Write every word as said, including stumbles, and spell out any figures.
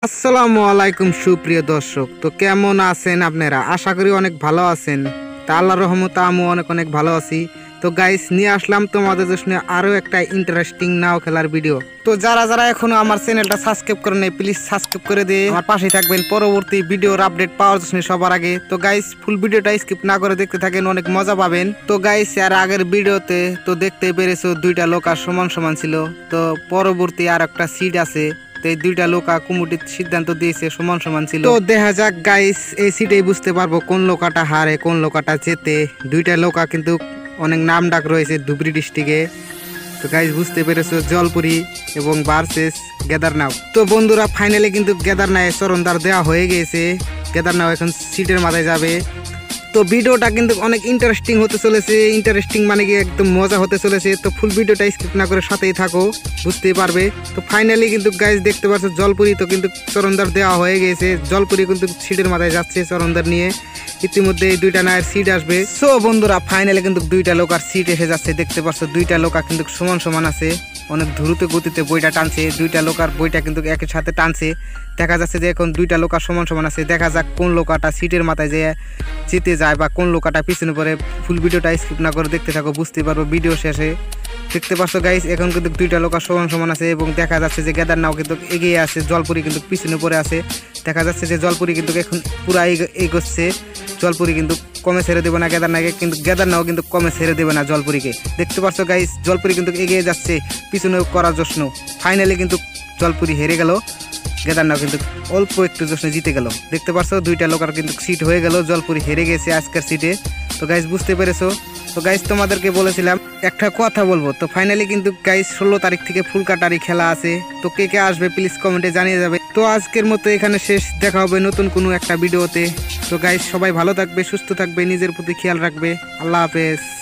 আসসালামু আলাইকুম সুপ্রিয় দর্শক, তো কেমন আছেন আপনারা? আশা করি অনেক ভালো আছেন। তা আল্লাহর রহমতে আমি অনেক অনেক ভালো আছি। তো গাইস, নিয়ে আসলাম তোমাদের জন্য আরো একটা ইন্টারেস্টিং নাও খেলার ভিডিও। তো যারা যারা এখনো আমার চ্যানেলটা সাবস্ক্রাইব করে নেই, প্লিজ সাবস্ক্রাইব করে দিয়ে আমার পাশে থাকবেন পরবর্তী ভিডিওর আপডেট পাওয়ার জন্য সবার আগে। তো গাইস, ফুল ভিডিওটা স্কিপ না করে দেখতে থাকেন, অনেক মজা পাবেন। তো গাইস, আর আগের ভিডিওতে তো দেখতে পেরেছো দুইটা লোক আর সমান সমান ছিল। তো পরবর্তী আর একটা সিট আছে, এই দুইটা লোকা কুমুটির সিদ্ধান্ত দিয়েছে সমান সমান ছিল। তো দেখা যাক গাইস, এই সিটেই বুঝতে পারবো কোন লোকাটা হারে কোন লোকাটা জেতে। দুইটা লোকা কিন্তু অনেক নাম ডাক রয়েছে ধুবড়ী ডিস্ট্রিক্টে। তো গাইস, বুঝতে পেরেছো জলপুরি এবং ভার্সেস কেদারনাও। তো বন্ধুরা, ফাইনালি কিন্তু কেদারনাও চরণদার দেওয়া হয়ে গিয়েছে। কেদারনাও এখন সিটের মাথায় যাবে। তো ভিডিওটা কিন্তু অনেক ইন্টারেস্টিং হতে চলেছে। ইন্টারেস্টিং মানে কি একদম মজা হতে চলেছে। তো ফুল ভিডিওটা স্কিপ না করে সাথেই থাকো, বুঝতেই পারবে। তো ফাইনালি কিন্তু গাইস দেখতে পাচ্ছ জলপুরি তো কিন্তু চরণদার দেওয়া হয়ে গেছে। জলপুরি কিন্তু সিটের মাথায় যাচ্ছে চরণদার নিয়ে। ইতিমধ্যে এই দুইটা নায়ের সিট আসবে। সো বন্ধুরা, ফাইনালি কিন্তু দুইটা লোক আর সিট এসে যাচ্ছে। দেখতে পাচ্ছ দুইটা লোক কিন্তু সমান সমান আছে, অনেক দ্রুত গতিতে বইটা টানছে। দুইটা লোকার বইটা কিন্তু একই সাথে টানছে। দেখা যাচ্ছে যে এখন দুইটা লোকার সমান সমান আছে। দেখা যাক কোন লোকাটা সিটের মাথায় যে জিতে যায় বা কোন লোকাটা পিছনে পড়ে। ফুল ভিডিওটা স্কিপ না করে দেখতে থাকো, বুঝতে পারবো ভিডিও শেষে। দেখতে পাচ্ছ গাইস, এখন কিন্তু দুইটা লোকার সমান সমান আছে এবং দেখা যাচ্ছে যে কেদারনাও কিন্তু এগিয়ে আছে, জলপুরি কিন্তু পিছনে পড়ে আছে। দেখা যাচ্ছে যে জলপুরি কিন্তু এখন পুরা এগোচ্ছে। জলপুরি কিন্তু কমে ছেড়ে দেবে না কেদারনাকে, কিন্তু কেদারনাও কিন্তু কমে ছেড়ে দেবে না জলপুরিকে। দেখতে পাচ্ছ গাইস, জলপুরি কিন্তু এগিয়ে যাচ্ছে পিছনে করার জন্য। ফাইনালি কিন্তু জলপুরি হেরে গেল, কেদারনাও কিন্তু অল্প একটু জন্য জিতে গেল। দেখতে পাচ্ছ দুইটা লোকার কিন্তু সিট হয়ে গেল, জলপুরি হেরে গেছে আজকের সিটে। তো গাইস, বুঝতে পেরেছো? তো গাইস, তোমাদেরকে বলেছিলাম একটা কথা বলবো। তো ফাইনালি কিন্তু গাইস ষোলো তারিখ থেকে ফুলকাটারি খেলা আছে। তো কে কে আসবে প্লিজ কমেন্টে জানিয়ে যাবে। তো আজকের মতো এখানে শেষ, দেখা হবে নতুন কোনো একটা ভিডিওতে। তো গাইস, সবাই ভালো থাকবে, সুস্থ থাকবে, নিজের প্রতি খেয়াল রাখবে। আল্লাহ হাফেজ।